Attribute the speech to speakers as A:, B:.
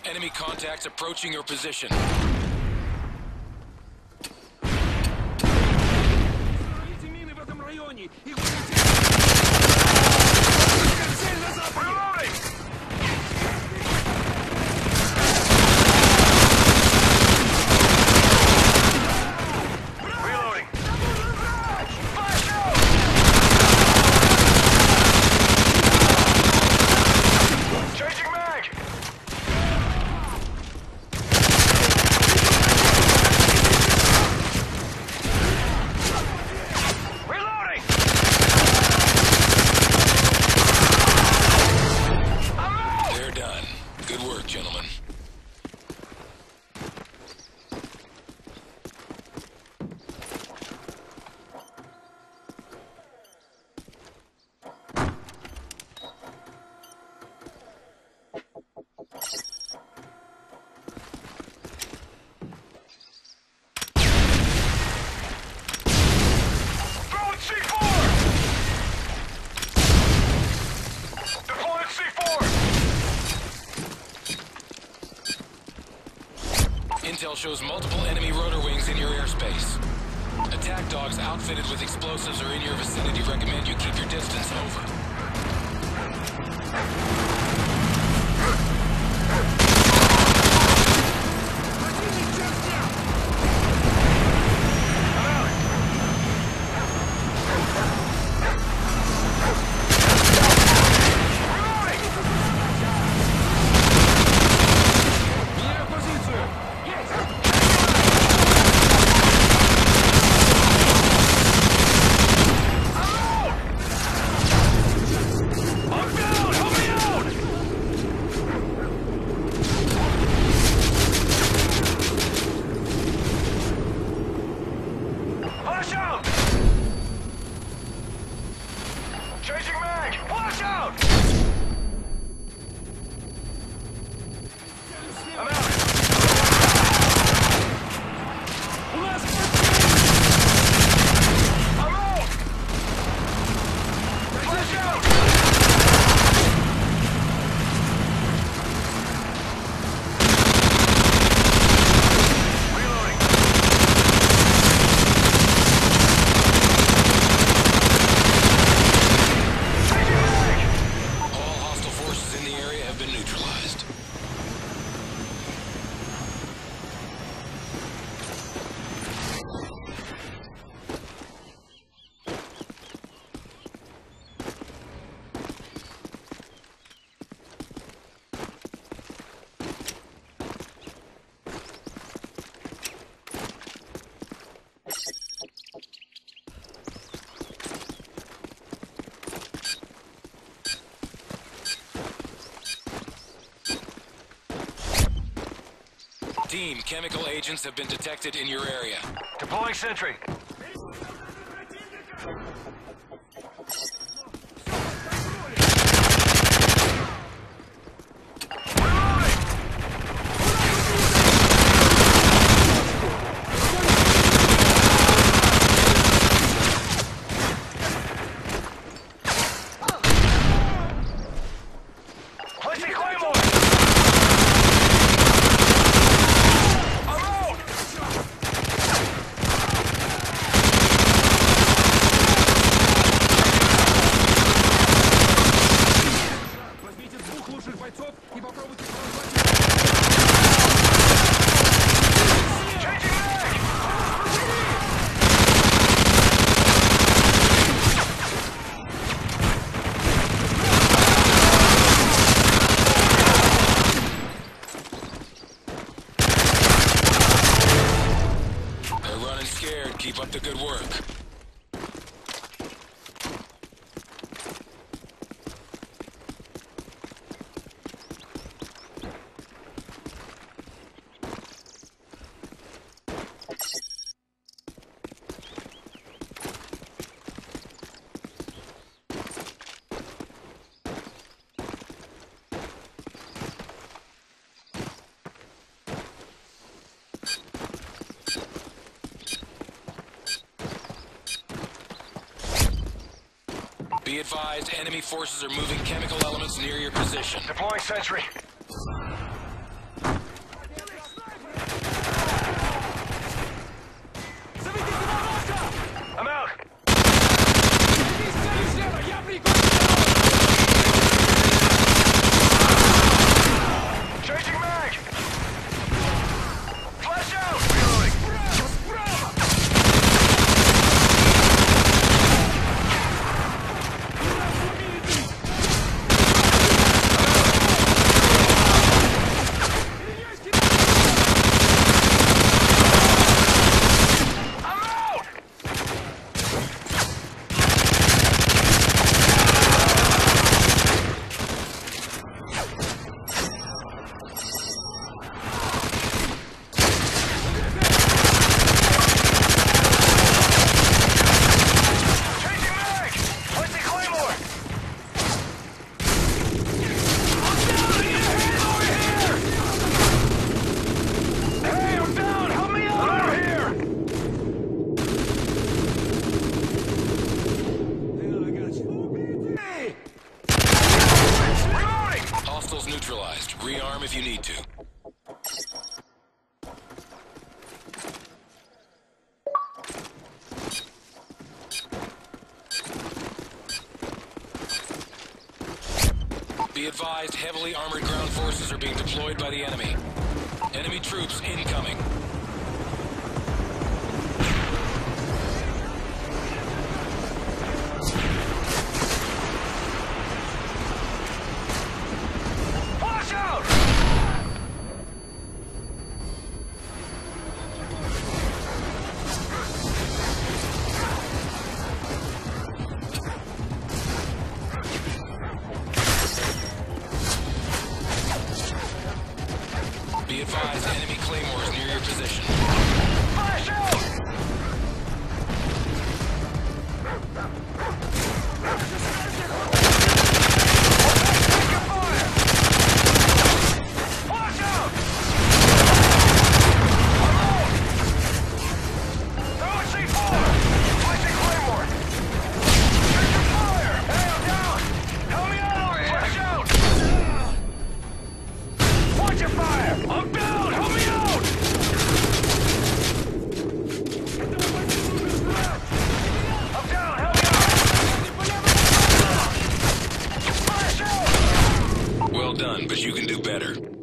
A: Enemy contacts approaching your position. Intel shows multiple enemy rotor wings in your airspace. Attack dogs outfitted with explosives are in your vicinity. Recommend you keep your distance. Over. Team, chemical agents have been detected in your area.
B: Deploying sentry.
A: Keep up the good work. Be advised, enemy forces are moving chemical elements near your position.
B: Deploying sentry.
A: neutralized. Rearm if you need to. Be advised, heavily armored ground forces are being deployed by the enemy. Enemy troops incoming.
B: Watch out!
A: Be advised, enemy claymores near your position.
B: Flash out! Taking fire! Watch out! Alone! Throwing C4! Placing claymore! Taking fire! Hey, I'm down! Help me out over here! Flash out! Watch your fire! I'm down! Help me out! I'm down! Help me out! Flash out!
A: Well done, but you can do better.